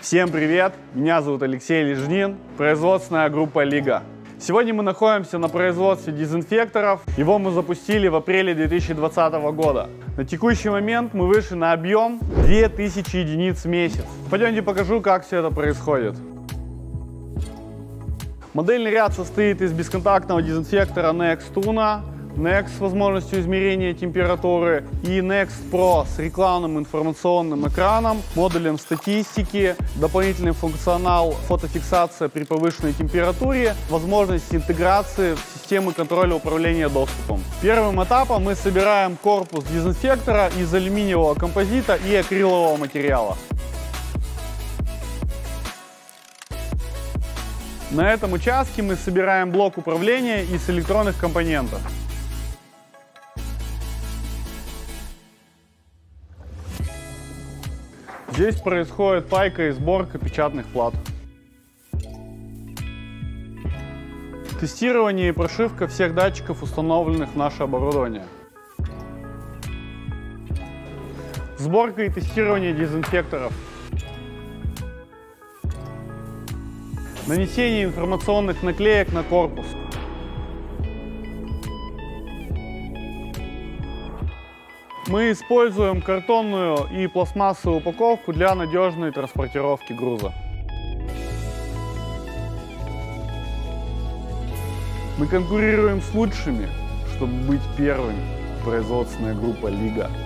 Всем привет! Меня зовут Алексей Лежнин, производственная группа «Лига». Сегодня мы находимся на производстве дезинфекторов. Его мы запустили в апреле 2020 года. На текущий момент мы вышли на объем 2000 единиц в месяц. Пойдемте покажу, как все это происходит. Модельный ряд состоит из бесконтактного дезинфектора Next Tuna, Next с возможностью измерения температуры и Next Pro с рекламным информационным экраном, модулем статистики, дополнительный функционал фотофиксация при повышенной температуре, возможность интеграции в системы контроля управления доступом. Первым этапом мы собираем корпус дезинфектора из алюминиевого композита и акрилового материала. На этом участке мы собираем блок управления из электронных компонентов. Здесь происходит пайка и сборка печатных плат. Тестирование и прошивка всех датчиков, установленных в наше оборудование. Сборка и тестирование дезинфекторов. Нанесение информационных наклеек на корпус. Мы используем картонную и пластмассовую упаковку для надежной транспортировки груза. Мы конкурируем с лучшими, чтобы быть первыми. Производственная группа «Лига».